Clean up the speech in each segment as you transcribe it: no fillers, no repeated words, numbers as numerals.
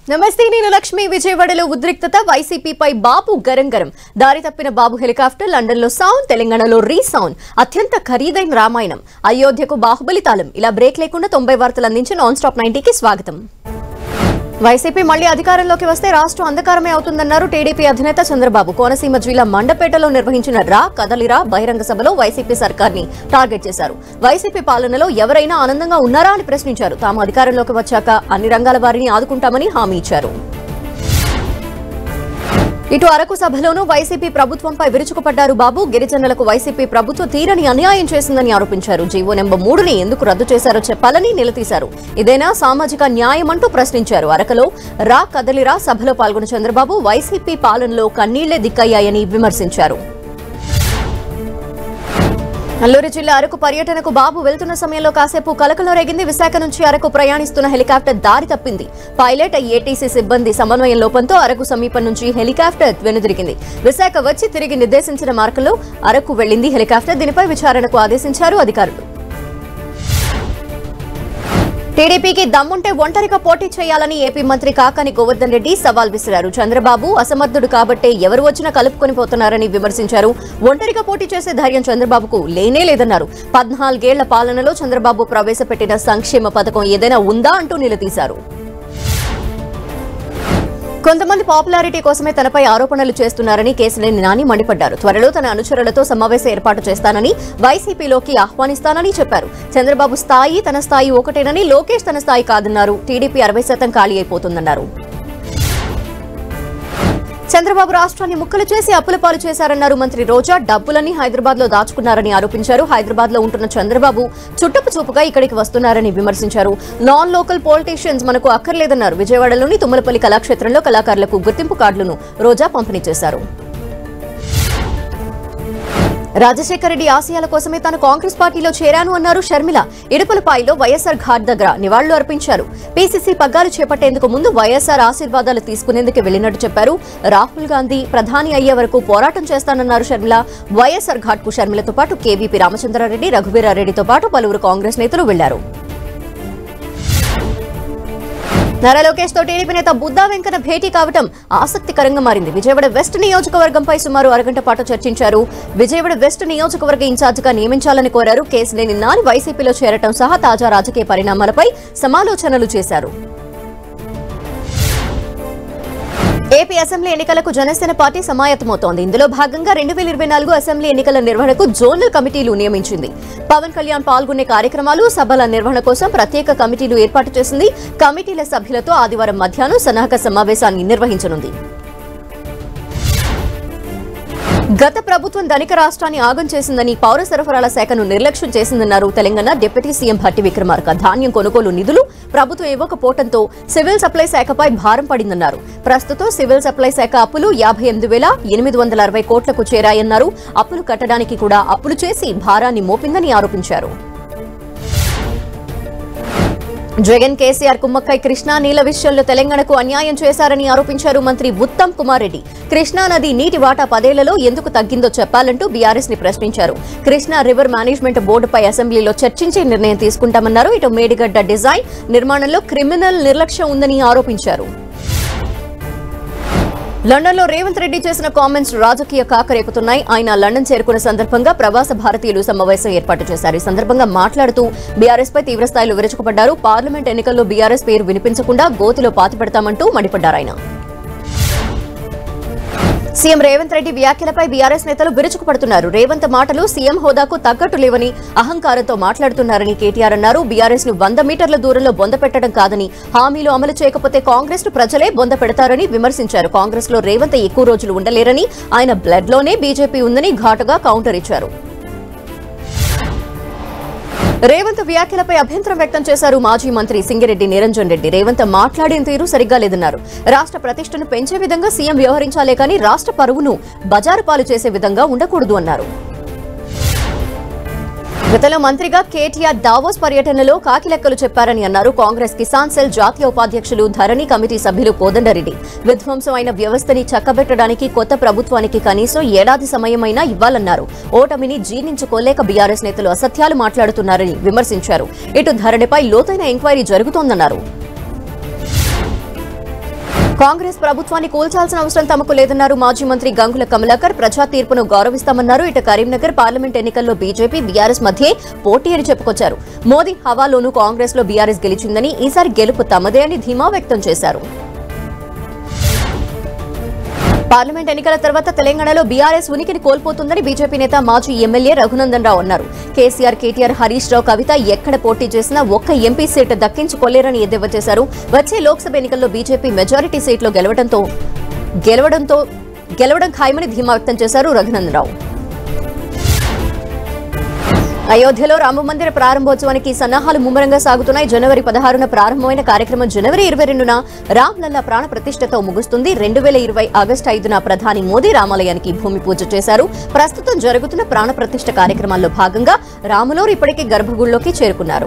నమస్తే నేను లక్ష్మి విజయవాడలో ఉద్రిక్తత వైసీపీపై బాబు గరం దారి తప్పిన బాబు హెలికాప్టర్ లండన్లో సౌండ్ తెలంగాణలో రీసౌండ్ అత్యంత ఖరీదైన రామాయణం అయోధ్యకు బాహుబలి తాళం ఇలా బ్రేక్ లేకుండా 90 వార్తలు అందించి నాన్ స్టాప్ 90కి స్వాగతం వైసీపీ మళ్లీ అధికారంలోకి వస్తే రాష్ట్రం అంధకారమే అవుతుందన్నారు టీడీపీ అధినేత చంద్రబాబు కోనసీమ జిల్లా మండపేటలో నిర్వహించిన రా కదలిరా బహిరంగ సభలో వైసీపీ సర్కార్ని టార్గెట్ చేశారు వైసీపీ పాలనలో ఎవరైనా ఆనందంగా ఉన్నారా అని ప్రశ్నించారు తాము అధికారంలోకి వచ్చాక అన్ని రంగాల వారిని ఆదుకుంటామని హామీ ఇచ్చారు ఇటు అరకు సభలోనూ వైసీపీ ప్రభుత్వంపై విరుచుకుపడ్డారు బాబు గిరిజనులకు వైసీపీ ప్రభుత్వం తీరని అన్యాయం చేసిందని ఆరోపించారు జీవో నెంబర్ 3ని ఎందుకు రద్దు చేశారో చెప్పాలని నిలదీశారు ఇదేనా సామాజిక న్యాయం అంటూ ప్రశ్నించారు అరకులో రా కదలిరా సభలో పాల్గొన్న చంద్రబాబు వైసీపీ పాలనలో కన్నీళ్లే దిక్కయ్యాయని విమర్శించారు అల్లూరు జిల్లా అరకు పర్యటనకు బాబు వెళ్తున్న సమయంలో కాసేపు కలకలం రేగింది విశాఖ నుంచి అరకు ప్రయాణిస్తున్న హెలికాప్టర్ దారి తప్పింది పైలట్ ఏటీసీ సిబ్బంది సమన్వయం లోపంతో అరకు సమీపం నుంచి హెలికాప్టర్ వెనుదిరిగింది విశాఖ వచ్చి తిరిగి నిర్దేశించిన మార్గంలో అరకు వెళ్లింది హెలికాప్టర్ దీనిపై విచారణకు ఆదేశించారు అధికారులు టీడీపీకి దమ్ముంటే ఒంటరిగా పోటీ చేయాలని ఏపీ మంత్రి కాకాని గోవర్ధన్ రెడ్డి సవాల్ విసిరారు చంద్రబాబు అసమర్థుడు కాబట్టే ఎవరు వచ్చినా కలుపుకొని పోతున్నారని విమర్శించారు ఒంటరిగా పోటీ చేసే ధైర్యం చంద్రబాబుకు లేనే లేదన్నారు 14 ఏళ్ల పాలనలో చంద్రబాబు ప్రవేశపెట్టిన సంక్షేమ పథకం ఏదైనా ఉందా అంటూ నిలదీశారు కొంతమంది పాపులారిటీ కోసమే తనపై ఆరోపణలు చేస్తున్నారని కేశినేని నాని మండిపడ్డారు త్వరలో తన అనుచరులతో సమావేశం ఏర్పాటు చేస్తానని వైసీపీలోకి ఆహ్వానిస్తానని చెప్పారు చంద్రబాబు స్థాయి తన స్థాయి ఒకటేనని లోకేష్ తన స్థాయి కాదన్నారు టీడీపీ 60% ఖాళీ అయిపోతుందన్నారు చంద్రబాబు రాష్ట్రాన్ని ముక్కలు చేసి అప్పుల పాలు చేశారన్నారు మంత్రి రోజా డబ్బులన్నీ హైదరాబాద్ లో దాచుకున్నారని ఆరోపించారు హైదరాబాద్ లో ఉంటున్న చంద్రబాబు చుట్టపు చూపుగా ఇక్కడికి వస్తున్నారని విమర్శించారు నాన్ లోకల్ పొలిటీషియన్స్ మనకు అక్కర్లేదన్నారు విజయవాడలోని తుమ్మలపల్లి కళాక్షేత్రంలో కళాకారులకు గుర్తింపు కార్డులను రోజా పంపిణీ చేశారు రాజశేఖర రెడ్డి ఆశయాల కోసమే తాను కాంగ్రెస్ పార్టీలో చేరాను అన్నారు షర్మిల ఇడుపులపాయలో వైఎస్ఆర్ ఘాట్ దగ్గర నివాళులు అర్పించారు పీసీసీ పగ్గాలు చేపట్టేందుకు ముందు వైఎస్ఆర్ ఆశీర్వాదాలు తీసుకునేందుకు వెళ్లినట్టు చెప్పారు రాహుల్ గాంధీ ప్రధాని అయ్యే వరకు పోరాటం చేస్తానన్నారు షర్మిల వైఎస్ఆర్ ఘాట్ కు షర్మిలతో పాటు కేవీపీ రామచంద్రారెడ్డి రఘువీరారెడ్డితో పాటు పలువురు కాంగ్రెస్ నేతలు వెళ్లారు నారా లోకేష్ తో టీడీపీ నేత బుద్దా వెంకన్న భేటీ కావడం ఆసక్తికరంగా మారింది విజయవాడ వెస్ట్ నియోజకవర్గంపై సుమారు అరగంట పాటు చర్చించారు విజయవాడ వెస్ట్ నియోజకవర్గ ఇన్ఛార్జిగా నియమించాలని కోరారు కేశినేని నాని వైసీపీలో చేరటం సహా తాజా రాజకీయ పరిణామాలపై సమాలోచనలు చేశారు ఏపీ అసెంబ్లీ ఎన్నికలకు జనసేన పార్టీ సమాయత్తమవుతోంది ఇందులో భాగంగా 2024 అసెంబ్లీ ఎన్నికల నిర్వహణకు జోనల్ కమిటీలు నియమించింది పవన్ కళ్యాణ్ పాల్గొనే కార్యక్రమాలు సభల నిర్వహణ కోసం ప్రత్యేక కమిటీలు ఏర్పాటు చేసింది కమిటీల సభ్యులతో ఆదివారం మధ్యాహ్నం సన్నాహక సమావేశాన్ని నిర్వహించనుంది గత ప్రభుత్వం ధనిక రాష్ట్రాన్ని ఆగం చేసిందని పౌర సరఫరాల శాఖను నిర్లక్ష్యం చేసిందన్నారు తెలంగాణ డిప్యూటీ సీఎం భట్టి విక్రమార్క ధాన్యం కొనుగోలు నిధులు ప్రభుత్వం ఇవ్వకపోవడంతో సివిల్ సప్లై శాఖపై భారం పడిందన్నారు ప్రస్తుతం సివిల్ సప్లై శాఖ అప్పులు 58,860 కోట్లకు చేరాయన్నారు అప్పులు కట్టడానికి కూడా అప్పులు చేసి భారాన్ని మోపిందని ఆరోపించారు జగన్ కేసీఆర్ కుమ్మక్కై కృష్ణా నీళ్ల విషయంలో తెలంగాణకు అన్యాయం చేశారని ఆరోపించారు మంత్రి ఉత్తమ్ కుమార్ రెడ్డి కృష్ణా నది నీటి వాటా 10 ఏళ్లలో ఎందుకు తగ్గిందో చెప్పాలంటూ బీఆర్ఎస్ ని ప్రశ్నించారు కృష్ణా రివర్ మేనేజ్మెంట్ బోర్డుపై అసెంబ్లీలో చర్చించి నిర్ణయం తీసుకుంటామన్నారు ఇటు మేడిగడ్డ డిజైన్ నిర్మాణంలో క్రిమినల్ నిర్లక్ష్యం ఉందని ఆరోపించారు లండన్ లో రేవంత్ రెడ్డి చేసిన కామెంట్స్ రాజకీయ కాకరేపుతున్నాయి ఆయన లండన్ చేరుకున్న సందర్భంగా ప్రవాస భారతీయులు సమావేశం ఏర్పాటు చేశారు ఈ సందర్భంగా మాట్లాడుతూ బీఆర్ఎస్ పై తీవ్రస్థాయిలో విరుచుకుపడ్డారు పార్లమెంట్ ఎన్నికల్లో బీఆర్ఎస్ పేరు వినిపించకుండా గోతిలో పాతిపెడతామంటూ మండిపడ్డారు ఆయన సీఎం రేవంత్ రెడ్డి వ్యాఖ్యలపై బీఆర్ఎస్ నేతలు విరుచుకుపడుతున్నారు రేవంత్ మాటలు సీఎం హోదాకు తగ్గట్టు లేవని అహంకారంతో మాట్లాడుతున్నారని కేటీఆర్ అన్నారు బీఆర్ఎస్ ను 100 మీటర్ల దూరంలో బొంద పెట్టడం కాదని హామీలు అమలు చేయకపోతే కాంగ్రెస్ ను ప్రజలే బొంద పెడతారని విమర్శించారు కాంగ్రెస్ లో రేవంత్ ఎక్కువ రోజులు ఉండలేరని ఆయన బ్లడ్ లోనే బీజేపీ ఉందని ఘాటుగా కౌంటర్ ఇచ్చారు రేవంత్ వ్యాఖ్యలపై అభ్యంతరం వ్యక్తం చేశారు మాజీ మంత్రి సింగిరెడ్డి నిరంజన్ రెడ్డి రేవంత్ మాట్లాడిన తీరు సరిగ్గా లేదన్నారు రాష్ట్ర ప్రతిష్టను పెంచే విధంగా సీఎం వ్యవహరించాలే కానీ రాష్ట్ర పరువును బజారు పాలు చేసే విధంగా ఉండకూడదు అన్నారు గతంలో మంత్రిగా కేటీఆర్ దావోస్ పర్యటనలో కాకిలెక్కలు చెప్పారని అన్నారు కాంగ్రెస్ కిసాన్ సెల్ జాతీయ ఉపాధ్యక్షులు ధరణి కమిటీ సభ్యులు కోదండరెడ్డి విధ్వంసం అయిన వ్యవస్థని చక్కబెట్టడానికి కొత్త ప్రభుత్వానికి కనీసం ఏడాది సమయమైనా ఇవ్వాలన్నారు ఓటమిని జీర్ణించుకోలేక బీఆర్ఎస్ నేతలు అసత్యాలు మాట్లాడుతున్నారని విమర్శించారు ఇటు ధరణిపై లోతైన ఎంక్వైరీ జరుగుతోందన్నారు కాంగ్రెస్ ప్రభుత్వాన్ని కూల్చాల్సిన అవసరం తమకు లేదన్నారు మాజీ మంత్రి గంగుల కమలాకర్. ప్రజా తీర్పును గౌరవిస్తామన్నారు. ఇటు కరీంనగర్ పార్లమెంట్ ఎన్నికల్లో బీజేపీ బీఆర్ఎస్ మధ్య పోటీ అని చెప్పుకొచ్చారు. మోదీ హవాలోనూ కాంగ్రెస్ లో బీఆర్ఎస్ గెలిచిందని, ఈసారి గెలుపు తమదే అని ధీమా వ్యక్తం చేశారు. పార్లమెంట్ ఎన్నికల తర్వాత తెలంగాణలో బీఆర్ఎస్ ఉనికిని కోల్పోతుందని బీజేపీ నేత మాజీ ఎమ్మెల్యే రఘునందన్ రావు అన్నారు. కేసీఆర్, కేటీఆర్, హరీష్ రావు, కవిత ఎక్కడ పోటీ చేసినా ఒక్క ఎంపీ సీటు దక్కించుకోలేరని ఎద్దేవా చేశారు. వచ్చే లోక్సభ ఎన్నికల్లో బీజేపీ మెజారిటీ సీట్లు గెలవడం ఖాయమని ధీమా వ్యక్తం చేశారు రఘునందన్ రావు. అయోధ్యలో రామమందిర ప్రారంభోత్సవానికి సన్నాహాలు ముమ్మరంగా సాగుతున్నాయి. జనవరి 16న ప్రారంభమైన కార్యక్రమం జనవరి 22న రామ్లల్లా ప్రాణ ప్రతిష్టతో ముగుస్తుంది. 2020 ఆగస్టు 5న ప్రధాని మోదీ రామాలయానికి భూమి పూజ చేశారు. ప్రస్తుతం జరుగుతున్న ప్రాణ ప్రతిష్ఠ కార్యక్రమాల్లో భాగంగా రాములోరు ఇప్పటికే గర్భగుడిలోకి చేరుకున్నారు.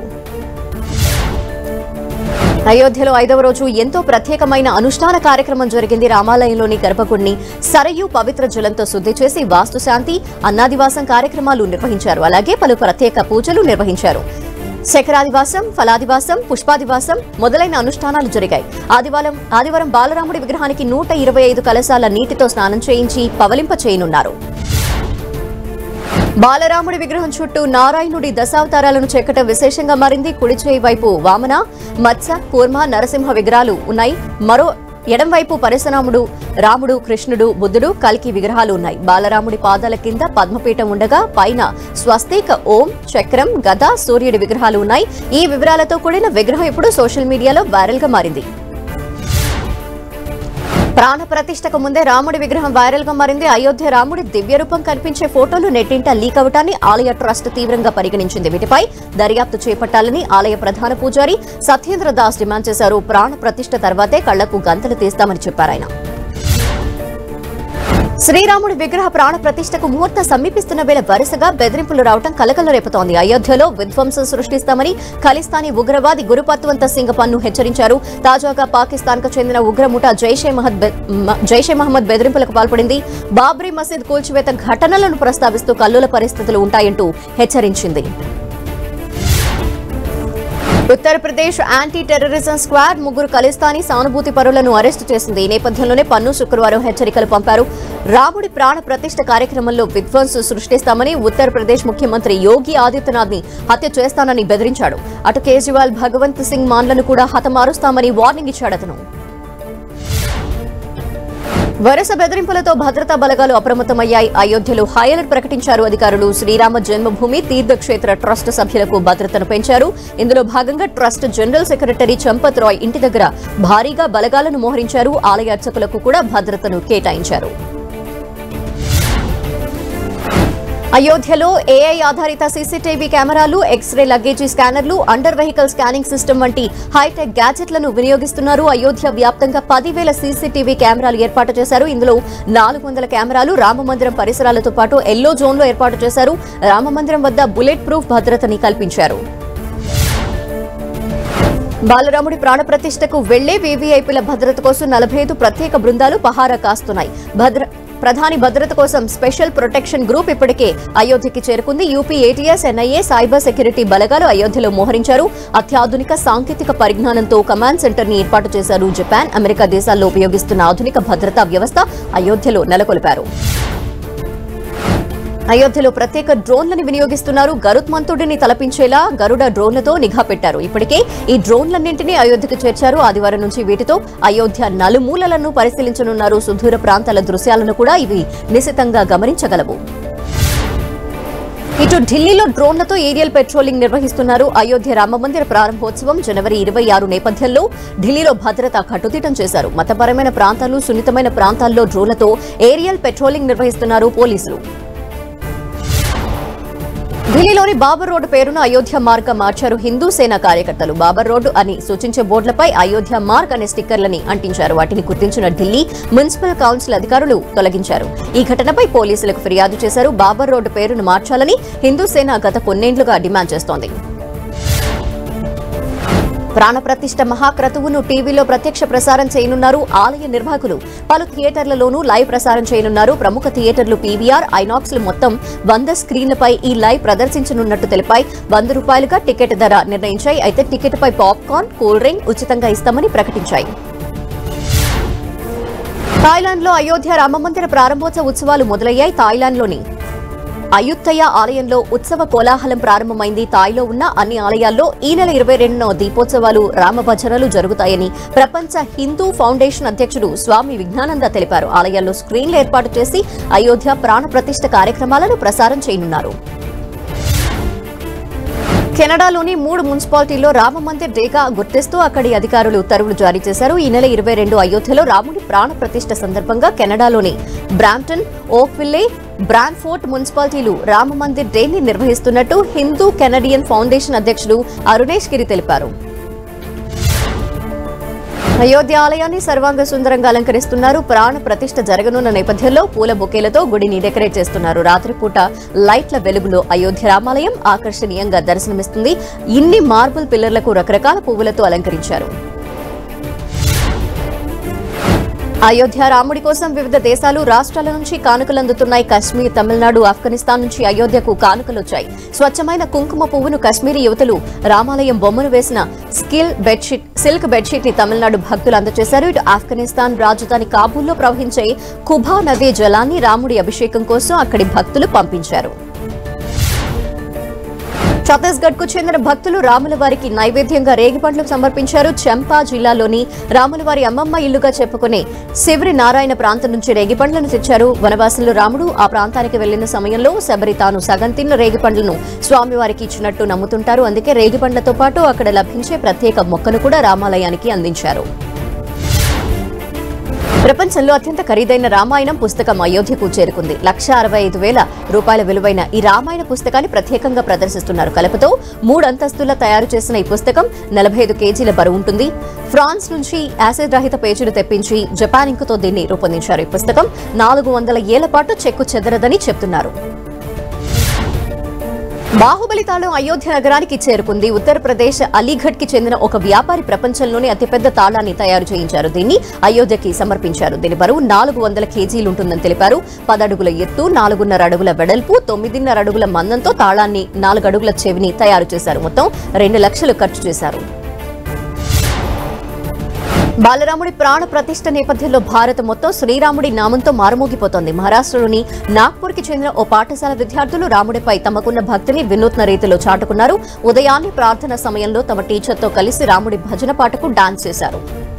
అయోధ్యలో 5వ రోజు ఎంతో ప్రత్యేకమైన అనుష్ఠాన కార్యక్రమం జరిగింది. రామాలయంలోని గర్భగుడిని సరయు పవిత్ర జలంతో శుద్ధి చేసి వాస్తుశాంతి, అన్నాదివాసం కార్యక్రమాలు నిర్వహించారు. అలాగే పలు ప్రత్యేక పూజలు నిర్వహించారు. శకరాదివాసం, ఫలాదివాసం, పుష్పాదివాసం మొదలైన అనుష్ఠానాలు జరిగాయి. ఆదివారం బాలరాముడి విగ్రహానికి 125 కలశాల నీటితో స్నానం చేయించి పవలింప చేయనున్నారు. బాలరాముడి విగ్రహం చుట్టూ నారాయణుడి దశావతారాలను చెక్కటం విశేషంగా మారింది. కుడి చేయి వైపు వామన, మత్స్య, కూర్మ, నరసింహ విగ్రహాలు ఉన్నాయి. మరో ఎడం వైపు పరశురాముడు, రాముడు, కృష్ణుడు, బుద్ధుడు, కల్కి విగ్రహాలు ఉన్నాయి. బాలరాముడి పాదాల కింద పద్మపీఠం ఉండగా పైన స్వస్తిక, ఓం, చక్రం, గద, సూర్యుడి విగ్రహాలు ఉన్నాయి. ఈ వివరాలతో కూడిన విగ్రహం ఇప్పుడు సోషల్ మీడియాలో వైరల్ గా మారింది. ప్రాణ ప్రతిష్టకు ముందే రాముడి విగ్రహం వైరల్ గా మారింది. అయోధ్య రాముడి దివ్య రూపం కనిపించే ఫోటోలు నెట్టింట లీక్ అవటాన్ని ఆలయ ట్రస్ట్ తీవ్రంగా పరిగణించింది. వీటిపై దర్యాప్తు చేపట్టాలని ఆలయ ప్రధాన పూజారి సత్యేంద్ర దాస్ డిమాండ్ చేశారు. ప్రాణ ప్రతిష్ఠ తర్వాతే కళ్లకు గంతలు తీస్తామని చెప్పారాయన. శ్రీరాముడి విగ్రహ ప్రాణ ప్రతిష్టకు ముహూర్తం సమీపిస్తున్న వేళ వరుసగా బెదిరింపులు రావడం కలకలం రేపుతోంది. అయోధ్యలో విధ్వంసం సృష్టిస్తామని ఖలిస్తానీ ఉగ్రవాది గురుపత్వంత సింగ్ పన్ను హెచ్చరించారు. తాజాగా పాకిస్తాన్ కు చెందిన ఉగ్రముఠా జైషే మహమ్మద్ బెదిరింపులకు పాల్పడింది. బాబ్రీ మసీద్ కూల్చివేత ఘటనలను ప్రస్తావిస్తూ కల్లోల పరిస్థితులు ఉంటాయంటూ హెచ్చరించింది. Uttar Pradesh anti terrorism squad 3 Khalistani సానుభూతి పరులను అరెస్టు చేసింది. ఈ నేపథ్యంలోనే పన్ను శుక్రవారం హెచ్చరికలు పంపారు. రాముడి ప్రాణ ప్రతిష్ఠ కార్యక్రమంలో విధ్వంసం సృష్టిస్తామని ఉత్తరప్రదేశ్ ముఖ్యమంత్రి యోగి ఆదిత్యనాథ్ ని హత్య చేస్తానని బెదిరించాడు. అటు కేజ్రీవాల్, భగవంత్ సింగ్ మాన్లను కూడా హతమారుస్తామని వార్నింగ్ ఇచ్చాడు అతను. వరుస బెదిరింపులతో భద్రతా బలగాలు అప్రమత్తమయ్యాయి. అయోధ్యలో హై అలర్ట్ ప్రకటించారు అధికారులు. శ్రీరామ జన్మభూమి తీర్థక్షేత్ర ట్రస్ట్ సభ్యులకు భద్రతను పెంచారు. ఇందులో భాగంగా trust general secretary Champat Rai ఇంటి దగ్గర భారీగా బలగాలను మోహరించారు. ఆలయ అర్చకులకు కూడా భద్రతను కేటాయించారు. అయోధ్యలో ఏఐ ఆధారిత సీసీటీవీ కెమెరాలు, ఎక్స్రే లగేజీ స్కానర్లు, అండర్ వెహికల్ స్కానింగ్ సిస్టమ్ వంటి హైటెక్ గ్యాజెట్లను వినియోగిస్తున్నారు. అయోధ్య వ్యాప్తంగా 10,000 సీసీటీవీ కెమెరాలు ఏర్పాటు చేశారు. ఇందులో 400 కెమెరాలు రామమందిరం పరిసరాలతో పాటు ఎల్లో జోన్లో ఏర్పాటు చేశారు. రామమందిరం వద్ద బుల్లెట్ ప్రూఫ్ భద్రతని కల్పించారు. బాలరాముడి ప్రాణ ప్రతిష్టకు వెళ్లే వీవీఐపీల భద్రత కోసం 45 ప్రత్యేక బృందాలు పహారా కాస్తున్నాయి. ప్రధాని భద్రత కోసం స్పెషల్ ప్రొటెక్షన్ గ్రూప్ ఇప్పటికే అయోధ్యకి చేరుకుంది. UP ATS, NIA, cyber security బలగాలు అయోధ్యలో మోహరించారు. అత్యాధునిక సాంకేతిక పరిజ్ఞానంతో కమాండ్ సెంటర్ ని ఏర్పాటు చేశారు. జపాన్, అమెరికా దేశాల్లో ఉపయోగిస్తున్న ఆధునిక భద్రతా వ్యవస్థ అయోధ్యలో నెలకొల్పారు. అయోధ్యలో ప్రత్యేక డ్రోన్లను వినియోగిస్తున్నారు. గరుత్మంతుడిని తలపించేలా గరుడ డ్రోన్లతో నిఘా పెట్టారు. ఇప్పటికే ఈ డ్రోన్లన్నింటినీ అయోధ్యకు చేర్చారు. ఆదివారం నుంచి వీటితో అయోధ్య నలుమూలలను పరిశీలించనున్నారు. సుదూర ప్రాంతాల దృశ్యాలను కూడా ఇవి నిశితంగా గమనించగలవు. ఇటు ఢిల్లీలో డ్రోన్లతో ఏరియల్ పెట్రోలింగ్ నిర్వహిస్తున్నారు. అయోధ్య రామమందిర ప్రారంభోత్సవం జనవరి 26 నేపథ్యంలో ఢిల్లీలో భద్రత కట్టుదిట్టం చేశారు. మతపరమైన ప్రాంతాలు, సున్నితమైన ప్రాంతాల్లో డ్రోన్లతో ఏరియల్ పెట్రోలింగ్ నిర్వహిస్తున్నారు పోలీసులు. ఢిల్లీలోని బాబర్ రోడ్డు పేరును అయోధ్య మార్గ్ గా మార్చారు హిందూ సేన కార్యకర్తలు. బాబర్ రోడ్డు అని సూచించే బోర్డులపై అయోధ్య మార్గ్ అనే స్టిక్కర్లని అంటించారు. వాటిని గుర్తించిన ఢిల్లీ మున్సిపల్ కౌన్సిల్ అధికారులు తొలగించారు. ఈ ఘటనపై పోలీసులకు ఫిర్యాదు చేశారు. బాబర్ రోడ్డు పేరును మార్చాలని హిందూ సేన గత కొన్నేండ్లుగా డిమాండ్ చేస్తోంది. ప్రాణప్రతిష్ఠ మహాక్రతువును టీవీలో ప్రత్యక్ష ప్రసారం చేయనున్నారు ఆలయ నిర్వాహకులు. పలు థియేటర్లలోనూ లైవ్ ప్రసారం చేయనున్నారు. ప్రముఖ థియేటర్లు పీవీఆర్, ఐనాక్స్ మొత్తం 100 స్క్రీన్లపై ఈ లైవ్ ప్రదర్శించనున్నట్టు తెలిపాయి. ₹100గా టికెట్ ధర నిర్ణయించాయి. అయితే టికెట్పై పాప్కార్న్, కూల్ డ్రింక్ ఉచితంగా ఇస్తామని ప్రకటించాయి. థాయిలాండ్ లో అయోధ్య రామమందిర ప్రారంభోత్సవ ఉత్సవాలు మొదలయ్యాయి. థాయిలాండ్లోని అయుత్తయ ఆలయంలో ఉత్సవ కోలాహలం ప్రారంభమైంది. తాయిలో ఉన్న అన్ని ఆలయాల్లో ఈ నెల 22న దీపోత్సవాలు, రామభజనలు జరుగుతాయని ప్రపంచ హిందూ ఫౌండేషన్ అధ్యక్షుడు స్వామి విజ్ఞానంద తెలిపారు. ఆలయాల్లో స్క్రీన్లు ఏర్పాటు చేసి అయోధ్య ప్రాణ ప్రతిష్ఠ కార్యక్రమాలను ప్రసారం చేయనున్నారు. కెనడాలోని 3 మున్సిపాలిటీల్లో రామ మందిర్ డేగా గుర్తిస్తూ అక్కడి అధికారులు ఉత్తర్వులు జారీ చేశారు. ఈ నెల 22 అయోధ్యలో రాముడి ప్రాణ ప్రతిష్ఠ సందర్భంగా కెనడాలోని బ్రాంప్టన్, ఓక్విల్లే, బ్రాన్ఫోర్ట్ మున్సిపాలిటీలు రామ మందిర్ డేని నిర్వహిస్తున్నట్టు హిందూ కెనడియన్ ఫౌండేషన్ అధ్యక్షుడు అరుణేష్ గిరి తెలిపారు. అయోధ్య ఆలయాన్ని సర్వాంగ సుందరంగా అలంకరిస్తున్నారు. ప్రాణ ప్రతిష్ఠ జరగనున్న నేపథ్యంలో పూల బొకేలతో గుడిని డెకరేట్ చేస్తున్నారు. రాత్రిపూట లైట్ల వెలుగులో అయోధ్య రామాలయం ఆకర్షణీయంగా దర్శనమిస్తుంది. ఇన్ని మార్బుల్ పిల్లర్లకు రకరకాల పువ్వులతో అలంకరించారు. అయోధ్య రాముడి కోసం వివిధ దేశాలు, రాష్ట్రాల నుంచి కానుకలు అందుతున్నాయి. కశ్మీర్, తమిళనాడు, ఆఫ్ఘనిస్తాన్ నుంచి అయోధ్యకు కానుకలొచ్చాయి. స్వచ్ఛమైన కుంకుమ పువ్వును కశ్మీరీ యువతులు రామాలయం బొమ్మను వేసిన సిల్క్ బెడ్షీట్ ని తమిళనాడు భక్తులు అందజేశారు. ఇటు ఆఫ్ఘనిస్తాన్ రాజధాని కాబూల్లో ప్రవహించే కుబా నదీ జలాన్ని రాముడి అభిషేకం కోసం అక్కడి భక్తులు పంపించారు. ఛత్తీస్గఢ్ కు చెందిన భక్తులు రాములవారికి నైవేద్యంగా రేగిపండ్లు సమర్పించారు. చంపా జిల్లాలోని రాములవారి అమ్మమ్మ ఇల్లుగా చెప్పుకునే శివరి నారాయణ ప్రాంతం నుంచి రేగిపండ్లను తెచ్చారు. వనవాసంలో రాముడు ఆ ప్రాంతానికి వెళ్లిన సమయంలో శబరి తాను సగం తిన్న రేగిపండ్లను స్వామివారికి ఇచ్చినట్టు నమ్ముతుంటారు. అందుకే రేగిపండ్లతో పాటు అక్కడ లభించే ప్రత్యేక మొక్కను కూడా రామాలయానికి అందించారు. ప్రపంచంలో అత్యంత ఖరీదైన రామాయణం పుస్తకం అయోధ్యకు చేరుకుంది. 1,65,000 విలువైన ఈ రామాయణ పుస్తకాన్ని ప్రత్యేకంగా ప్రదర్శిస్తున్నారు. కలపతో 3 అంతస్తుల తయారు చేసిన ఈ పుస్తకం 45 కేజీల బరువు ఉంటుంది. ఫ్రాన్స్ నుంచి యాసిడ్ రహిత పేజీలు తెప్పించి జపాన్ ఇంకుతో దీన్ని రూపొందించారు. ఈ పుస్తకం 400 ఏళ్ల పాటు చెక్కు చెదరదని చెప్తున్నారు. బాహుబలి తాళం అయోధ్య నగరానికి చేరుకుంది. ఉత్తరప్రదేశ్ అలీఘడ్ కి చెందిన ఒక వ్యాపారి ప్రపంచంలోనే అతిపెద్ద తాళాన్ని తయారు చేయించారు. దీన్ని అయోధ్యకి సమర్పించారు. దీని బరువు 400 కేజీలుంటుందని తెలిపారు. 10 అడుగుల ఎత్తు, 4.5 అడుగుల వెడల్పు, 9.5 అడుగుల మందంతో తాళాన్ని, 4 అడుగుల చెవిని తయారు చేశారు. మొత్తం 2 లక్షలు ఖర్చు చేశారు. బాలరాముడి ప్రాణ ప్రతిష్ఠ నేపథ్యంలో భారత మొత్తం శ్రీరాముడి నామంతో మారుమోగిపోతోంది. మహారాష్ట్రలోని నాగ్పూర్ కి చెందిన ఓ పాఠశాల విద్యార్థులు రాముడిపై తమకున్న భక్తిని వినూత్న రీతిలో చాటుకున్నారు. ఉదయాన్నే ప్రార్థన సమయంలో తమ టీచర్తో కలిసి రాముడి భజన పాటకు డాన్స్ చేశారు.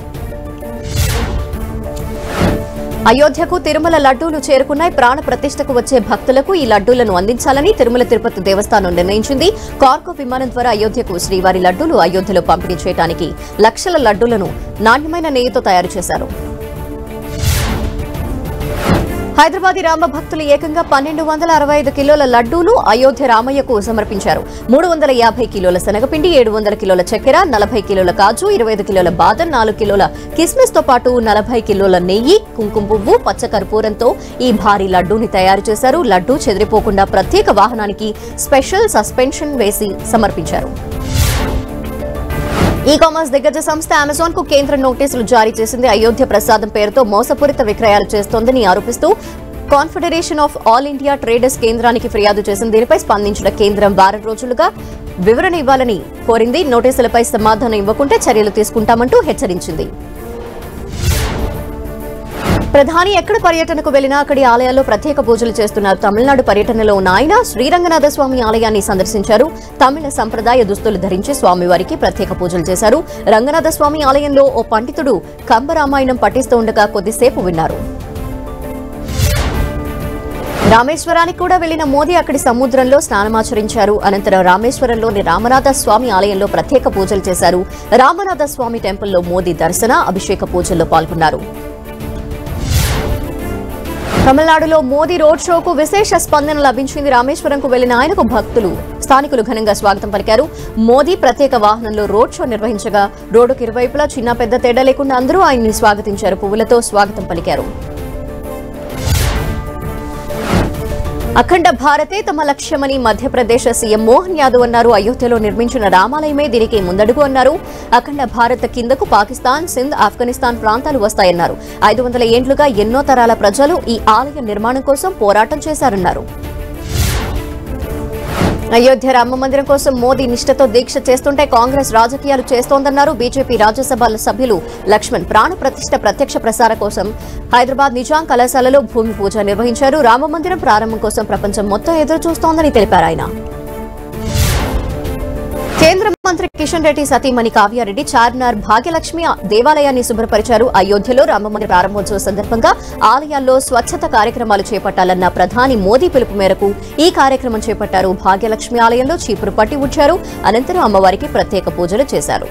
అయోధ్యకు తిరుమల లడ్డూలు చేరుకున్నాయి. ప్రాణ ప్రతిష్ఠకు వచ్చే భక్తులకు ఈ లడ్డూలను అందించాలని తిరుమల తిరుపతి దేవస్థానం నిర్ణయించింది. కార్గో విమానం ద్వారా అయోధ్యకు శ్రీవారి లడ్డూలు అయోధ్యలో పంపిణీ చేయడానికి లక్షల లడ్డూలను నాణ్యమైన నెయ్యితో తయారు చేశారు. హైదరాబాదీ రామ భక్తులు ఏకంగా 1,265 కిలోల లడ్డూలు అయోధ్య రామయ్యకు సమర్పించారు. 350 కిలోల శనగపిండి, 700 కిలోల చక్కెర, 40 కిలోల కాజు, 25 కిలోల బాదం, 4 కిలోల కిస్మిస్ తో పాటు 40 కిలోల నెయ్యి, కుంకుమ పువ్వు, పచ్చ కర్పూరంతో ఈ భారీ లడ్డూని తయారు చేశారు. లడ్డూ చెదిరిపోకుండా ప్రత్యేక వాహనానికి స్పెషల్ సస్పెన్షన్ వేసి సమర్పించారు. ఈ కామర్స్ దిగ్గజ సంస్థ అమెజాన్ కు కేంద్ర నోటీసులు జారీ చేసింది. అయోధ్య ప్రసాదం పేరుతో మోసపూరిత విక్రయాలు చేస్తోందని ఆరోపిస్తూ confederation of all India traders కేంద్రానికి ఫిర్యాదు చేసింది. దీనిపై స్పందించిన కేంద్రం వారం రోజులుగా వివరణ ఇవ్వాలని కోరింది. నోటీసులపై సమాధానం ఇవ్వకుంటే చర్యలు తీసుకుంటామంటూ హెచ్చరించింది. ప్రధాని ఎక్కడ పర్యటనకు వెళ్లినా అక్కడి ఆలయాల్లో ప్రత్యేక పూజలు చేస్తున్నారు. తమిళనాడు పర్యటనలో ఉన్న ఆయన శ్రీరంగనాథ స్వామి ఆలయాన్ని సందర్శించారు. తమిళ సంప్రదాయ దుస్తులు ధరించి స్వామివారికి ప్రత్యేక పూజలు చేశారు. రంగనాథ స్వామి ఆలయంలో ఓ పండితుడు కంబరామాయణం పఠిస్తూ ఉండగా కొద్దిసేపు విన్నారు. రామేశ్వరానికి కూడా వెళ్లిన మోదీ అక్కడి సముద్రంలో స్నానమాచరించారు. అనంతరం రామేశ్వరంలోని రామనాథ స్వామి ఆలయంలో ప్రత్యేక పూజలు చేశారు. రామనాథ స్వామి టెంపుల్లో మోదీ దర్శన, అభిషేక పూజల్లో పాల్గొన్నారు. తమిళనాడులో మోదీ రోడ్ షోకు విశేష స్పందన లభించింది. రామేశ్వరంకు వెళ్లిన ఆయనకు స్థానికులు ఘనంగా స్వాగతం పలికారు. మోదీ ప్రత్యేక వాహనంలో రోడ్ షో నిర్వహించగా రోడ్డుకు ఇరువైపులా చిన్న పెద్ద తేడా లేకుండా అందరూ ఆయన్ని స్వాగతించారు. పువ్వులతో స్వాగతం పలికారు. అఖండ భారతే తమ లక్ష్యమని మధ్యప్రదేశ్ సీఎం మోహన్ యాదవ్ అన్నారు. అయోధ్యలో నిర్మించిన రామాలయమే దీనికి ముందడుగు అన్నారు. అఖండ భారత్ కిందకు పాకిస్తాన్, సింధ్, ఆఫ్ఘనిస్తాన్ ప్రాంతాలు వస్తాయన్నారు. 500 ఏండ్లుగా ఎన్నో తరాల ప్రజలు ఈ ఆలయ నిర్మాణం కోసం పోరాటం చేశారన్నారు. అయోధ్య రామ మందిరం కోసం మోదీ నిష్ఠతో దీక్ష చేస్తుంటే కాంగ్రెస్ రాజకీయాలు చేస్తోందన్నారు బీజేపీ రాజ్యసభ సభ్యులు లక్ష్మణ్. ప్రాణ ప్రతిష్ఠ ప్రత్యక్ష ప్రసార కోసం హైదరాబాద్ నిజాం కళాశాలలో భూమి పూజ నిర్వహించారు. రామ మందిరం ప్రారంభం కోసం ప్రపంచం మొత్తం ఎదురు చూస్తోందని తెలిపారు ఆయన. కేంద్ర మంత్రి కిషన్ రెడ్డి సతీమణి కావ్యారెడ్డి చార్మినార్ భాగ్యలక్ష్మి దేవాలయాన్ని శుభ్రపరిచారు. అయోధ్యలో రామమందిర ప్రారంభోత్సవ సందర్భంగా ఆలయాల్లో స్వచ్ఛత కార్యక్రమాలు చేపట్టాలన్న ప్రధాని మోదీ పిలుపు మేరకు ఈ కార్యక్రమం చేపట్టారు. భాగ్యలక్ష్మి ఆలయంలో చీపురు పట్టి ఉంచారు. అనంతరం అమ్మవారికి ప్రత్యేక పూజలు చేశారు.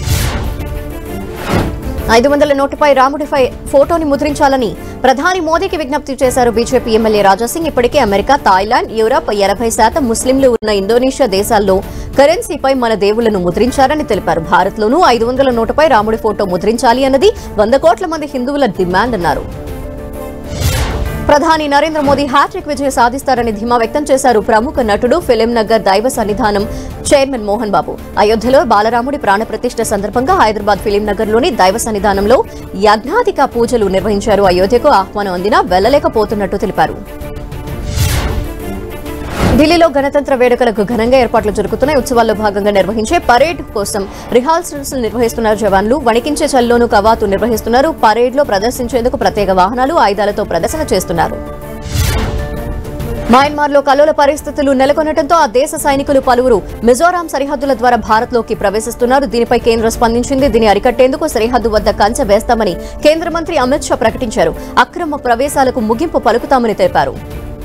500 నోటుపై రాముడిపై ఫోటోని ముద్రించాలని ప్రధాని మోదీకి విజ్ఞప్తి చేశారు బీజేపీ ఎమ్మెల్యే రాజాసింగ్. ఇప్పటికే అమెరికా, థాయిలాండ్, యూరప్ 80% ముస్లింలు ఉన్న ఇండోనేషియా దేశాల్లో కరెన్సీపై మన దేవుళ్లను ముద్రించారని తెలిపారు. భారత్లోనూ 500 నోటుపై రాముడి ఫోటో ముద్రించాలి అన్నది 100 కోట్ల మంది హిందువుల డిమాండ్ అన్నారు. ప్రధాని నరేంద్ర మోదీ హ్యాట్రిక్ విజయం సాధిస్తారని ధీమా వ్యక్తం చేశారు. ప్రముఖ నటుడు ఫిలిం నగర్ దైవ సన్నిధానం చైర్మన్ మోహన్ బాబు అయోధ్యలో బాలరాముడి ప్రాణప్రతిష్ఠ సందర్భంగా హైదరాబాద్ ఫిలిం నగర్లోని దైవ సన్నిధానంలో యజ్ఞాధిక పూజలు నిర్వహించారు. అయోధ్యకు ఆహ్వానం అందినా వెళ్లలేకపోతున్నట్టు తెలిపారు. ఢిల్లీలో గణతంత్ర వేడుకలకు ఘనంగా ఏర్పాట్లు జరుగుతున్నాయి. ఉత్సవాల్లో భాగంగా నిర్వహించే పరేడ్ కోసం రిహార్సల్స్ నిర్వహిస్తున్నారు జవాన్లు. వణికించే చల్లోనూ కవాతు నిర్వహిస్తున్నారు. పరేడ్ లో ప్రదర్శించేందుకు ప్రత్యేక వాహనాలు, ఆయుధాలతో ప్రదర్శన చేస్తున్నారు. మయన్మార్లో కల్లోల పరిస్థితులు నెలకొనడంతో ఆ దేశ సైనికులు పలువురు మిజోరాం సరిహద్దుల ద్వారా భారత్లోకి ప్రవేశిస్తున్నారు. దీనిపై కేంద్రం స్పందించింది. దీన్ని అరికట్టేందుకు సరిహద్దు వద్ద కంచె వేస్తామని కేంద్ర మంత్రి అమిత్ షా ప్రకటించారు. అక్రమ ప్రవేశాలకు ముగింపు పలుకుతామని తెలిపారు.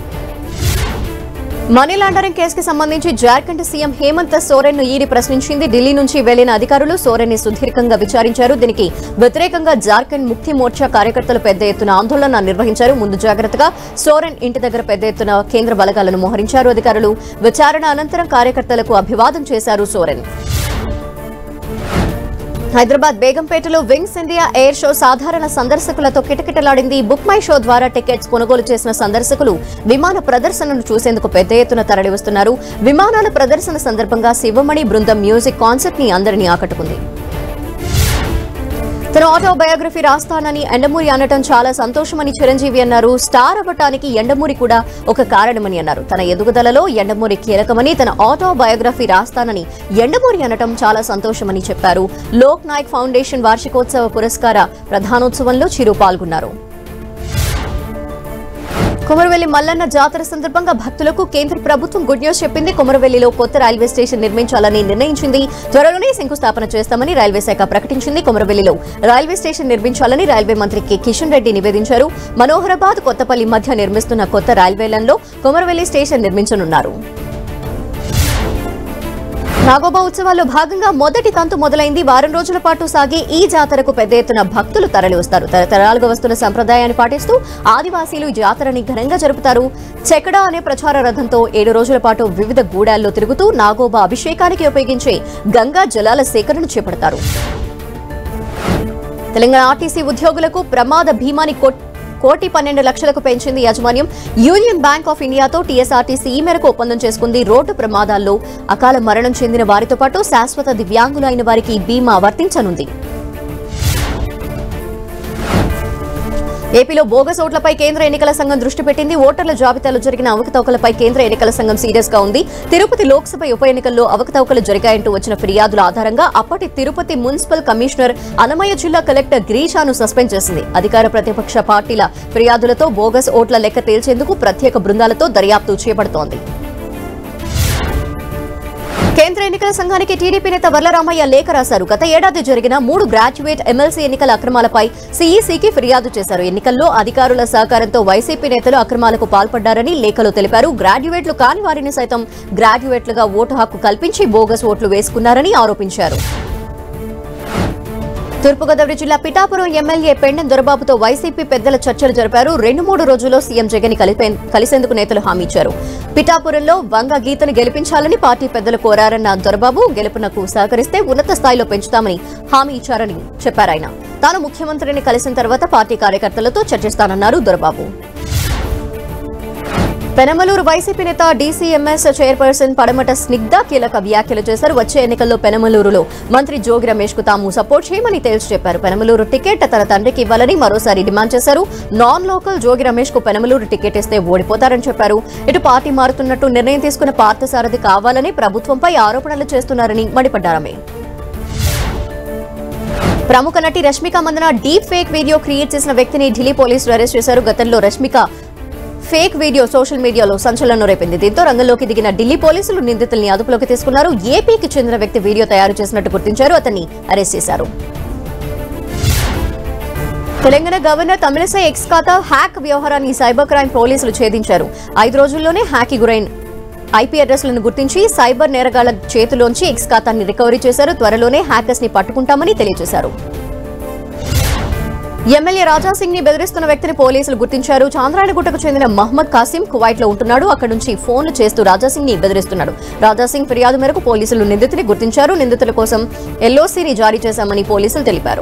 మనీ లాండరింగ్ కేసుకి సంబంధించి జార్ఖండ్ సీఎం హేమంత్ సోరెన్ ను ఈడీ ప్రశ్నించింది. ఢిల్లీ నుంచి వెళ్లిన అధికారులు సోరెన్ ని సుదీర్ఘంగా విచారించారు. దీనికి వ్యతిరేకంగా జార్ఖండ్ ముక్తి మోర్చా కార్యకర్తలు పెద్ద ఎత్తున ఆందోళన నిర్వహించారు. ముందు జాగ్రత్తగా సోరెన్ ఇంటి దగ్గర పెద్ద ఎత్తున కేంద్ర బలగాలను మోహరించారు అధికారులు. విచారణ అనంతరం కార్యకర్తలకు అభివాదం చేశారు సోరెన్. హైదరాబాద్ బేగంపేటలో వింగ్స్ ఇండియా ఎయిర్ షో సాధారణ సందర్శకులతో కిటకిటలాడింది. బుక్ మై షో ద్వారా టికెట్స్ కొనుగోలు చేసిన సందర్శకులు విమాన ప్రదర్శనను చూసేందుకు పెద్ద ఎత్తున తరలివస్తున్నారు. విమానాల ప్రదర్శన సందర్భంగా శివమణి బృందం మ్యూజిక్ కాన్సర్ట్ ని అందరినీ ఆకట్టుకుంది. తన ఆటోబయోగ్రఫీ రాస్తానని ఎండమూరి అనటం చాలా సంతోషమని చిరంజీవి అన్నారు. స్టార్ అవ్వటానికి ఎండమూరి కూడా ఒక కారణమని అన్నారు. తన ఎదుగుదలలో ఎండమూరి కీలకమని, తన ఆటోబయోగ్రఫీ రాస్తానని ఎండమూరి అనటం చాలా సంతోషమని చెప్పారు. లోక్ నాయక్ ఫౌండేషన్ వార్షికోత్సవ పురస్కార ప్రధానోత్సవంలో చిరు పాల్గొన్నారు. కొమరవెల్లి మల్లన్న జాతర సందర్భంగా భక్తులకు కేంద్ర ప్రభుత్వం గుడ్ న్యూస్ చెప్పింది. కొమరవెల్లిలో కొత్త రైల్వే స్టేషన్ నిర్మించాలని నిర్ణయించింది. త్వరలోనే శంకుస్థాపన చేస్తామని రైల్వే శాఖ ప్రకటించింది. కొమరవెల్లిలో రైల్వే స్టేషన్ నిర్మించాలని రైల్వే మంత్రి కె కిషన్ రెడ్డి నివేదించారు. మనోహరాబాద్, కొత్తపల్లి మధ్య నిర్మిస్తున్న కొత్త రైల్వే లైన్లో కొమరవెల్లి స్టేషన్ నిర్మించనున్నారు. నాగోబా ఉత్సవాల్లో భాగంగా మొదటి తంతు మొదలైంది. వారం రోజుల పాటు సాగే ఈ జాతరకు పెద్ద ఎత్తున భక్తులు తరలివస్తారు. తరతరాలుగా వస్తున్న సంప్రదాయాన్ని పాటిస్తూ ఆదివాసీలు ఈ జాతరని ఘనంగా జరుపుతారు. చెకడా అనే ప్రచార రథంతో 7 రోజుల పాటు వివిధ గూడాల్లో తిరుగుతూ నాగోబా అభిషేకానికి ఉపయోగించే గంగా జలాల సేకరణ చేపడతారు. తెలంగాణ ఆర్టీసీ ఉద్యోగులకు ప్రమాద భీమాని ₹1,12,00,000కు పెంచింది యాజమాన్యం. యూనియన్ బ్యాంక్ ఆఫ్ ఇండియాతో టీఎస్ఆర్టీసీ ఈ మేరకు ఒప్పందం చేసుకుంది. రోడ్డు ప్రమాదాల్లో అకాల మరణం చెందిన వారితో పాటు శాశ్వత దివ్యాంగులు అయిన వారికి బీమా వర్తించనుంది. ఏపీలో బోగస్ ఓట్లపై కేంద్ర ఎన్నికల సంఘం దృష్టి పెట్టింది. ఓటర్ల జాబితాలో జరిగిన అవకతవకలపై కేంద్ర ఎన్నికల సంఘం సీరియస్ గా ఉంది. తిరుపతి లోక్సభ ఉప ఎన్నికల్లో అవకతవకలు జరిగాయంటూ వచ్చిన ఫిర్యాదుల ఆధారంగా అప్పటి తిరుపతి మున్సిపల్ కమిషనర్ అన్నమయ్య జిల్లా కలెక్టర్ గిరీషాను సస్పెండ్ చేసింది. అధికార ప్రతిపక్ష పార్టీల ఫిర్యాదులతో బోగస్ ఓట్ల లెక్క తేల్చేందుకు ప్రత్యేక బృందాలతో దర్యాప్తు చేపడుతోంది. కేంద్ర ఎన్నికల సంఘానికి టీడీపీ నేత వర్లరామయ్య లేఖ రాశారు. గత ఏడాది జరిగిన 3 గ్రాడ్యుయేట్ ఎమ్మెల్సీ ఎన్నికల అక్రమాలపై సీఈసీకి ఫిర్యాదు చేశారు. ఎన్నికల్లో అధికారుల సహకారంతో వైసీపీ నేతలు అక్రమాలకు పాల్పడ్డారని లేఖలో తెలిపారు. గ్రాడ్యుయేట్లు కాని వారిని సైతం గ్రాడ్యుయేట్లుగా ఓటు హక్కు కల్పించి బోగస్ ఓట్లు వేసుకున్నారని ఆరోపించారు. తూర్పుగోదావరి జిల్లా పిఠాపురం ఎమ్మెల్యే పెండెం దొరబాబుతో వైసీపీ పెద్దల చర్చలు జరిపారు. 2-3 రోజుల్లో సీఎం జగన్ కలిసేందుకు నేతలు హామీ ఇచ్చారు. పిఠాపురంలో వంగ గీతను గెలిపించాలని పార్టీ పెద్దలు కోరారన్న దొరబాబు గెలుపునకు సహకరిస్తే ఉన్నత స్థాయిలో పెంచుతామని హామీ ఇచ్చారని చెప్పారాయన. తాను ముఖ్యమంత్రిని కలిసిన తర్వాత పార్టీ కార్యకర్తలతో చర్చిస్తానన్నారు దొరబాబు. పెనమలూరు వైసీపీ నేత డీసీఎంఎస్ చైర్పర్సన్ పడమట స్నిగ్ధ కీలక వ్యాఖ్యలు చేశారు. వచ్చే ఎన్నికల్లో పెనమలూరులో మంత్రి జోగి రమేష్ కు తాము సపోర్ట్ చేయమని తేల్చి చెప్పారు. పెనమలూరు టికెట్ తన తండ్రికి ఇవ్వాలని మరోసారి డిమాండ్ చేశారు. నాన్ లోకల్ జోగి రమేష్ కు పెనమలూరు టికెట్ ఇస్తే ఓడిపోతారని చెప్పారు. ఇటు పార్టీ మారుతున్నట్టు నిర్ణయం తీసుకున్న పార్థసారథి కావాలని ప్రభుత్వంపై ఆరోపణలు చేస్తున్నారని మండిపడ్డారామె. ప్రముఖ నటి Rashmika Mandanna deep fake video create చేసిన వ్యక్తిని ఢిల్లీ పోలీసులు అరెస్ట్ చేశారు. గతంలో రష్మిక ఫేక్ వీడియో సోషల్ మీడియాలో సంచలనం రేపింది. దీంతో రంగంలోకి దిగిన ఢిల్లీ పోలీసులు నిందితుల్ని అదుపులోకి తీసుకున్నారు. ఏపీకి చెందిన వ్యక్తి వీడియో తయారు చేసినట్టు గుర్తించారు. అతన్ని అరెస్ట్ చేశారు. తెలంగాణ గవర్నర్ తమిళసై ఎక్స్ ఖాతా హ్యాక్ వ్యవహారాన్ని సైబర్ క్రైమ్ పోలీసులు ఛేదించారు. 5 రోజుల్లోనే హ్యాక్ కి గురైన ఐపీ అడ్రస్లను గుర్తించి సైబర్ నేరగాళ్ల చేతిలోంచి ఎక్స్ ఖాతాన్ని రికవరీ చేశారు. త్వరలోనే హ్యాకర్స్ ని పట్టుకుంటామని తెలియజేశారు. ఎమ్మెల్యే రాజాసింగ్ ని బెదిరిస్తున్న వ్యక్తిని పోలీసులు గుర్తించారు. చాంద్రాయణగుట్టకు చెందిన మహ్మద్ కాసిం కువైట్ లో ఉంటున్నాడు. అక్కడి నుంచి ఫోన్లు చేస్తూ రాజాసింగ్ ని బెదిరిస్తున్నాడు. రాజాసింగ్ ఫిర్యాదు మేరకు పోలీసులు నిందితుని గుర్తించారు. నిందితుల కోసం ఎల్ఓసీని జారీ చేశామని పోలీసులు తెలిపారు.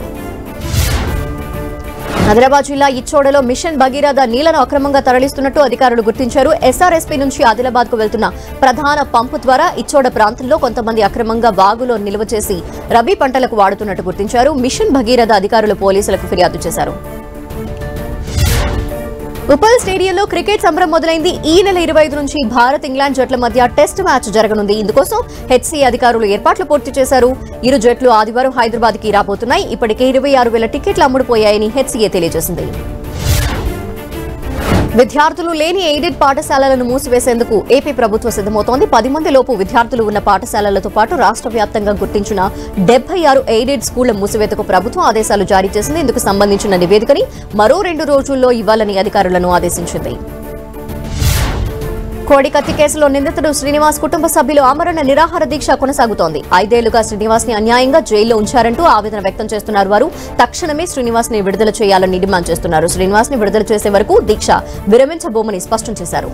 ఆదిలాబాద్ జిల్లా ఇచ్చోడలో మిషన్ భగీరథ నీళ్లను అక్రమంగా తరలిస్తున్నట్టు అధికారులు గుర్తించారు. ఎస్ఆర్ఎస్పీ నుంచి ఆదిలాబాద్ కు వెళ్తున్న ప్రధాన పంపు ద్వారా ఇచ్చోడ ప్రాంతంలో కొంతమంది అక్రమంగా వాగులో నిల్వ చేసి రబీ పంటలకు వాడుతున్నట్టు గుర్తించారు. మిషన్ భగీరథ అధికారులు పోలీసులకు ఫిర్యాదు చేశారు. ఉప్పల్ స్టేడియంలో క్రికెట్ సంబరం మొదలైంది. ఈ నెల 25 నుంచి భారత్ ఇంగ్లాండ్ జట్ల మధ్య టెస్ట్ మ్యాచ్ జరగనుంది. ఇందుకోసం హెచ్సీ అధికారులు ఏర్పాట్లు పూర్తి చేశారు. ఇరు జట్లు ఆదివారం హైదరాబాద్ కి రాబోతున్నాయి. ఇప్పటికే 26,000 టికెట్లు అమ్ముడుపోయాయని హెచ్సీఏ తెలియజేసింది. విద్యార్థులు లేని ఎయిడెడ్ పాఠశాలలను మూసివేసేందుకు ఏపీ ప్రభుత్వం సిద్దమవుతోంది. 10 మంది లోపు విద్యార్థులు ఉన్న పాఠశాలలతో పాటు రాష్ట్ర వ్యాప్తంగా గుర్తించిన 76 ఎయిడెడ్ స్కూళ్ల మూసివేతకు ప్రభుత్వం ఆదేశాలు జారీ చేసింది. ఇందుకు సంబంధించిన నివేదికని మరో 2 రోజుల్లో ఇవ్వాలని అధికారులను ఆదేశించింది. కోడికత్తి కేసులో నిందితుడు శ్రీనివాస్ కుటుంబ సభ్యులు ఆమరణ నిరాహార దీక్ష కొనసాగుతోంది. 5 ఏళ్లుగా శ్రీనివాస్ ని అన్యాయంగా జైల్లో ఉంచారంటూ ఆవేదన వ్యక్తం చేస్తున్నారు. వారు తక్షణమే శ్రీనివాస్ ని విడుదల చేయాలని డిమాండ్ చేస్తున్నారు. శ్రీనివాస్ ని విడుదల చేసే వరకు దీక్ష విరమించబోమని స్పష్టం చేశారు.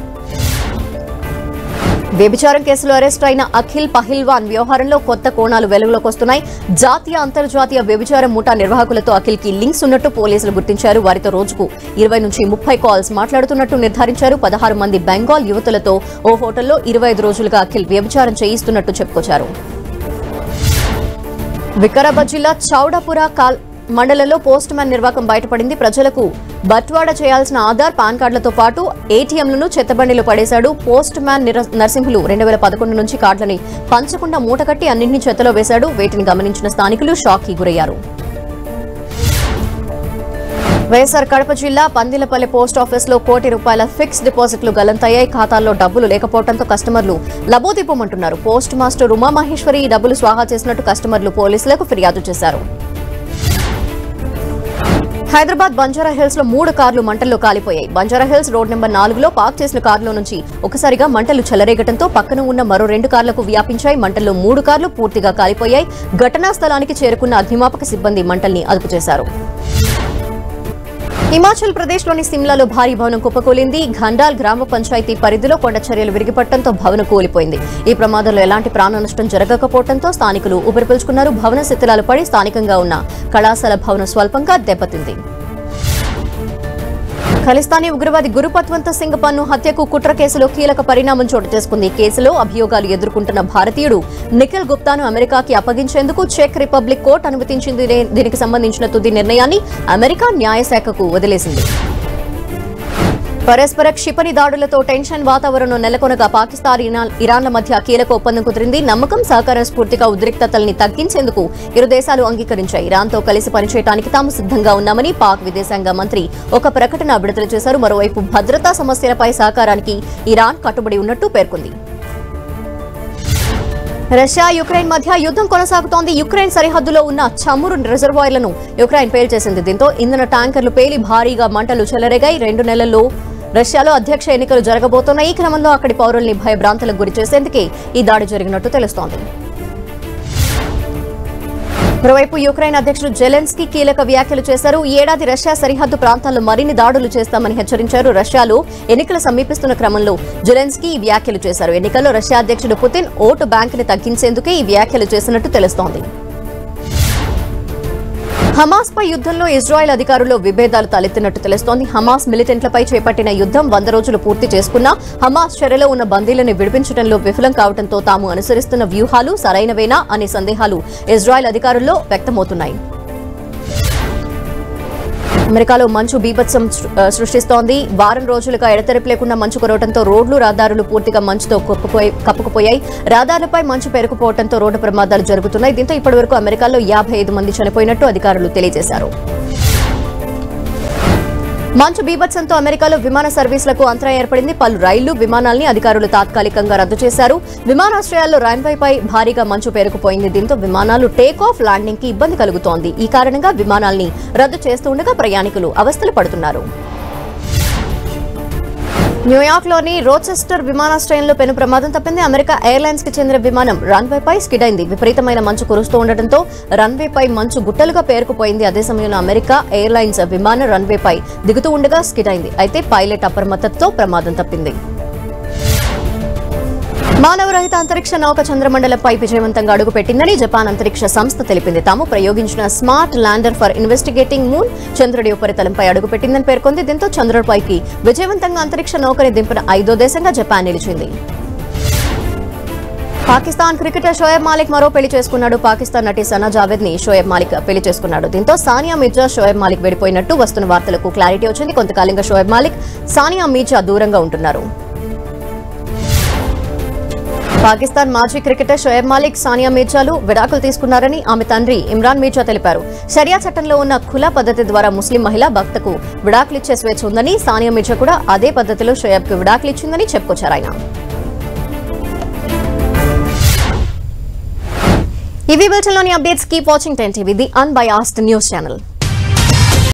వ్యభిచారం కేసులో అరెస్ట్ అయిన అఖిల్ పహిల్వాన్ వ్యవహారంలో కొత్త కోణాలు వెలుగులోకి వస్తున్నాయి. జాతీయ అంతర్జాతీయ వ్యభిచారం ముఠా నిర్వాహకులతో అఖిల్ కి లింక్స్ ఉన్నట్టు పోలీసులు గుర్తించారు. వారితో రోజుకు 20 నుంచి 30 కాల్స్ మాట్లాడుతున్నట్టు నిర్ధారించారు. 16 మంది బెంగాల్ యువతులతో ఓ హోటల్లో 25 రోజులుగా అఖిల్ వ్యభిచారం చేయిస్తున్నట్టు చెప్పుకొచ్చారు. వికారాబాద్ జిల్లా చౌడాపుర మండలంలో పోస్ట్ మ్యాన్ నిర్వాకం బయటపడింది. ప్రజలకు బట్వాడా చేయాల్సిన ఆధార్, పాన్ కార్డులతో పాటు ఏటీఎంలను చెత్తబండిలో పడేశాడు. పోస్ట్ మ్యాన్ నరసింహులు 2011 నుంచి కార్డులని పంచకుండా మూటకట్టి అన్నింటినీ చెత్తలో వేశాడు. వీటిని గమనించిన స్థానికులు షాక్ కి గురయ్యారు. వైఎస్ఆర్ కడప జిల్లా పందిలపల్లి పోస్ట్ ఆఫీస్ లో ₹1,00,00,000 ఫిక్స్ డిపాజిట్లు గల్లంతయ్యాయి. ఖాతాల్లో డబ్బులు లేకపోవడంతో కస్టమర్లు లబోదిబ్బమంటున్నారు. పోస్ట్ మాస్టర్ ఉమామహేశ్వరి ఈ డబ్బులు స్వాహా చేసినట్టు కస్టమర్లు పోలీసులకు ఫిర్యాదు చేశారు. హైదరాబాద్ బంజారాహిల్స్ లో 3 కార్లు మంటల్లో కాలిపోయాయి. బంజారాహిల్స్ రోడ్ నెంబర్ 4లో పార్క్ చేసిన కారులో నుంచి ఒకసారిగా మంటలు చెలరేగటంతో పక్కన ఉన్న మరో 2 కార్లకు వ్యాపించాయి. మంటల్లో 3 కార్లు పూర్తిగా కాలిపోయాయి. ఘటనా స్థలానికి చేరుకున్న అగ్నిమాపక సిబ్బంది మంటల్ని అదుపు చేశారు. హిమాచల్ ప్రదేశ్ లోని సిమ్లాలో భారీ భవనం కుప్పకూలింది. ఘండాల్ గ్రామ పంచాయతీ పరిధిలో కొండ చర్యలు విరిగిపడటంతో భవనం కూలిపోయింది. ఈ ప్రమాదంలో ఎలాంటి ప్రాణ నష్టం జరగకపోవడంతో స్థానికులు ఊపిరి పీల్చుకున్నారు. భవన శిథిలాలు పడి స్థానికంగా ఉన్న కళాశాల భవనం స్వల్పంగా దెబ్బతింది. ఖలిస్తానీ ఉగ్రవాది గురుపత్వంత సింగ్ పన్ను హత్యకు కుట్ర కేసులో కీలక పరిణామం చోటు చేసుకుంది. కేసులో అభియోగాలు ఎదుర్కొంటున్న భారతీయుడు నిఖిల్ గుప్తాను అమెరికాకి అప్పగించేందుకు చెక్ రిపబ్లిక్ కోర్టు అనుమతించింది. దీనికి సంబంధించిన తుది నిర్ణయాన్ని అమెరికా న్యాయశాఖకు వదిలేసింది. పరస్పర క్షిపణి దాడులతో టెన్షన్ వాతావరణం నెలకొనగా పాకిస్తాన్ ఇరాన్ల మధ్య కీలక ఒప్పందం కుదిరింది. నమ్మకం, సహకారం స్ఫూర్తిగా ఉద్రిక్తతల్ని తగ్గించేందుకు ఇరు దేశాలు అంగీకరించాయి. ఇరాన్తో కలిసి పనిచేయడానికి తాము సిద్ధంగా ఉన్నామని పాక్ విదేశాంగ మంత్రి ఒక ప్రకటన విడుదల చేశారు. మరోవైపు భద్రతా సమస్యలపై సహకారానికి ఇరాన్ కట్టుబడి ఉన్నట్టు పేర్కొంది. రష్యా యుక్రెయిన్ మధ్య యుద్ధం కొనసాగుతోంది. యుక్రెయిన్ సరిహద్దులో ఉన్న చమురు రిజర్వాయర్లను యుక్రెయిన్ పేల్చేసింది. దీంతో ఇంధన ట్యాంకర్లు పేలి భారీగా మంటలు చెలరేగాయి. 2 నెలల్లో రష్యాలో అధ్యక్ష ఎన్నికలు జరగబోతున్నాయి. ఈ క్రమంలో అక్కడి పౌరుల్ని భయభ్రాంతులకు గురి చేసేందుకే ఈ దాడి జరిగినట్టు తెలుస్తోంది. మరోవైపు యుక్రెయిన్ అధ్యక్షుడు జెలెన్స్కీ కీలక వ్యాఖ్యలు చేశారు. ఈ ఏడాది రష్యా సరిహద్దు ప్రాంతాల్లో మరిన్ని దాడులు చేస్తామని హెచ్చరించారు. రష్యాలో ఎన్నికలు సమీపిస్తున్న క్రమంలో జెలెన్స్కీ ఈ వ్యాఖ్యలు చేశారు. ఎన్నికల్లో రష్యా అధ్యక్షుడు పుతిన్ ఓటు బ్యాంకుని తగ్గించేందుకే ఈ వ్యాఖ్యలు చేసినట్టు తెలుస్తోంది. హమాస్ పై యుద్ధంలో ఇజ్రాయెల్ అధికారుల్లో విభేదాలు తలెత్తినట్టు తెలుస్తోంది. హమాస్ మిలిటెంట్లపై చేపట్టిన యుద్ధం 100 రోజులు పూర్తి చేసుకున్నా హమాస్ చెరలో ఉన్న బందీలను విడిపించడంలో విఫలం కావడంతో తాము అనుసరిస్తున్న వ్యూహాలు సరైనవేనా అనే సందేహాలు ఇజ్రాయెల్ అధికారుల్లో వ్యక్తమవుతున్నాయి. అమెరికాలో మంచు బీభత్సం సృష్టిస్తోంది. వారం రోజులుగా ఎడతెరిపి లేకుండా మంచు కురవడంతో రోడ్లు రహదారులు పూర్తిగా మంచుతో కప్పుకుపోయాయి. రహదారులపై మంచు పేరుకుపోవడంతో రోడ్డు ప్రమాదాలు జరుగుతున్నాయి. దీంతో ఇప్పటివరకు అమెరికాలో 55 మంది చనిపోయినట్టు అధికారులు తెలియజేశారు. మంచు బీభత్సంతో అమెరికాలో విమాన సర్వీసులకు అంతరాయం ఏర్పడింది. పలు రైళ్లు విమానాల్ని అధికారులు తాత్కాలికంగా రద్దు చేశారు. విమానాశ్రయాల్లో రన్వేపై భారీగా మంచు పేరుకుపోయింది. దీంతో విమానాలు టేక్ ఆఫ్ ల్యాండింగ్ కి ఇబ్బంది కలుగుతోంది. ఈ కారణంగా విమానాల్ని రద్దు చేస్తుండగా ప్రయాణికులు అవస్థలు పడుతున్నారు. న్యూయార్క్లోని రోచెస్టర్ విమానాశ్రయంలో పెను ప్రమాదం తప్పింది. అమెరికా ఎయిర్లైన్స్ కి చెందిన విమానం రన్వేపై స్కిడ్ అయింది. విపరీతమైన మంచు కురుస్తూ ఉండటంతో రన్వేపై మంచు గుట్టలుగా పేరుకుపోయింది. అదే సమయంలో అమెరికా ఎయిర్లైన్స్ విమానం రన్వేపై దిగుతూ ఉండగా స్కిడ్ అయింది. అయితే పైలట్ అప్రమత్తతో ప్రమాదం తప్పింది. మానవరహిత అంతరిక్ష నౌక చంద్రమండలంపై విజయవంతంగా అడుగుపెట్టిందని జపాన్ అంతరిక్ష సంస్థ తెలిపింది. తాము ప్రయోగించిన smart lander for investigating moon చంద్రుడి ఉపరితలంపై అడుగుపెట్టిందని పేర్కొంది. దీంతో చంద్రుడిపైకి విజయవంతంగా అంతరిక్ష నౌకని దింపిన 5వ దేశంగా జపాన్ నిలిచింది. పాకిస్తాన్ క్రికెటర్ షోయబ్ మాలిక్ మరో పెళ్లి చేసుకున్నాడు. పాకిస్తాన్ నటి సనా జావేద్ ని షోయబ్ మాలిక్ పెళ్లి చేసుకున్నాడు. దీంతో సానియా మీర్జా షోయబ్ మాలిక్ విడిపోయినట్టు వస్తున్న వార్తలకు క్లారిటీ వచ్చింది. కొంతకాలంగా షోయబ్ మాలిక్ సానియా మీర్జా దూరంగా ఉంటున్నారు. పాకిస్తాన్ మాజీ క్రికెటర్ షోయబ్ మాలిక్ సానియా మీర్జాలు విడాకులు తీసుకున్నారని ఆమె తండ్రి ఇమ్రాన్ మీర్జా తెలిపారు. షరియా చట్టంలో ఉన్న ఖులా పద్ధతి ద్వారా ముస్లిం మహిళ భర్తకు విడాకులిచ్చే స్వేచ్ఛ ఉందని, సానియా మీర్జా కూడా అదే పద్ధతిలో షోయబ్ కు విడాకులిచ్చిందని చెప్పుకొచ్చారు ఆయన. ఇవి బులెటిన్లోని updates. Keep watching 10 TV, the unbiased news channel.